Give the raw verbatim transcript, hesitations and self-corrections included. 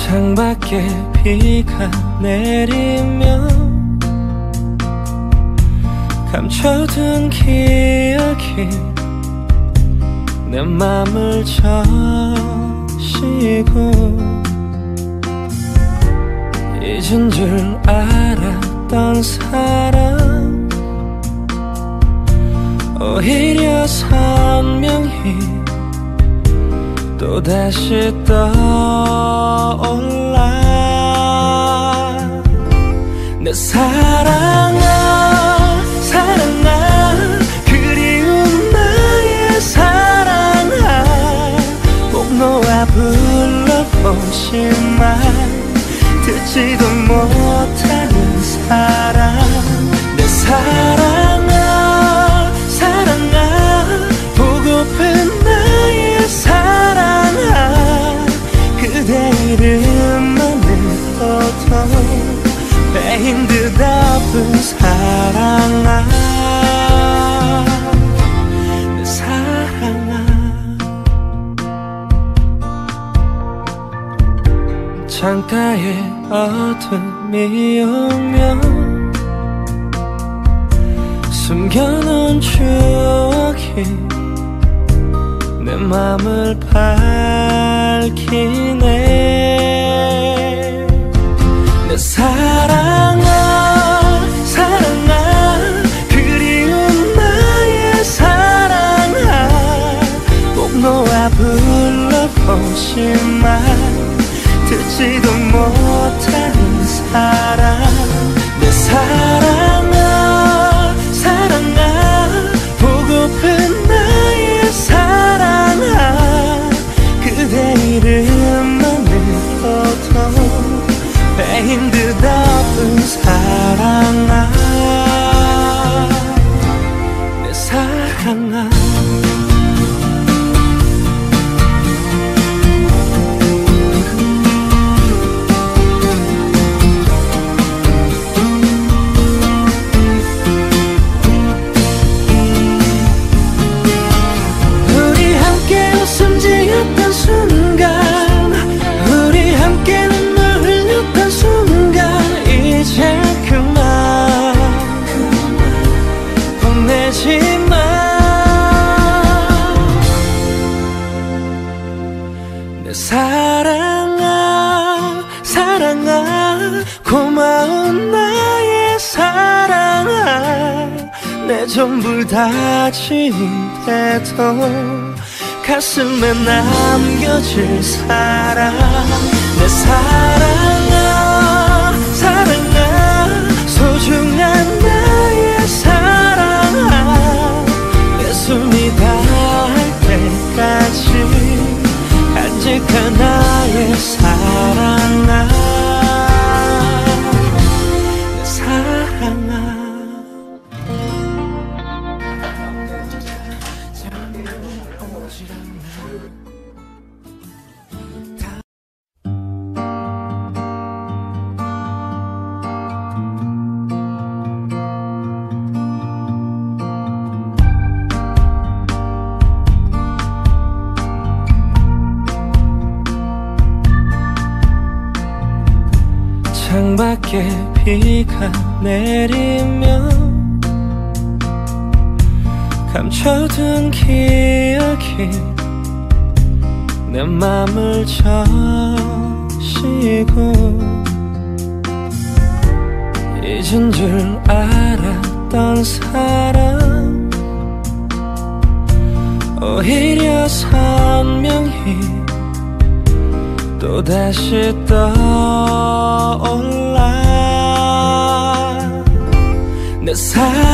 창밖에 비가 내리면 감춰둔 기억이 내 맘을 적시고 잊은 줄 알았던 사람 오히려 선명히 또다시 떠올라. 내 사랑아 사랑아 그리운 나의 사랑아 꼭 놓아 불러보지만 듣지도 못하는 사랑. 내 사랑아 사랑아 보고픈 나의 사랑아 그대 이름만 불러도 배인 듯 아픈 사랑아. 내 사랑아 창가에 어둠이 오면 숨겨놓은 추억이 내 맘을 밝히네. 내 사랑아 사랑아 그리운 나의 사랑아 꼭 놓아 불러보지만 듣지도 못하는 사랑. 내 사랑아 사랑아 보고픈 나의 사랑아 그대 이름만 불러도 배인 듯 아픈 사랑아. 내 사랑아 사랑아 사랑아 고마운 나의 사랑아 내 전부 다지 돼도 가슴에 남겨질 사랑. 내 사랑아 사랑아 소중한 나의 사랑아 내 숨이 닿을 때까지 간직한 나의 사랑아. 내 사랑아 창밖에 비가 내리면 감춰둔 기억이 내 맘을 적시고 잊은 줄 알았던 사람 오히려 선명히 또다시 떠올라. 내 사랑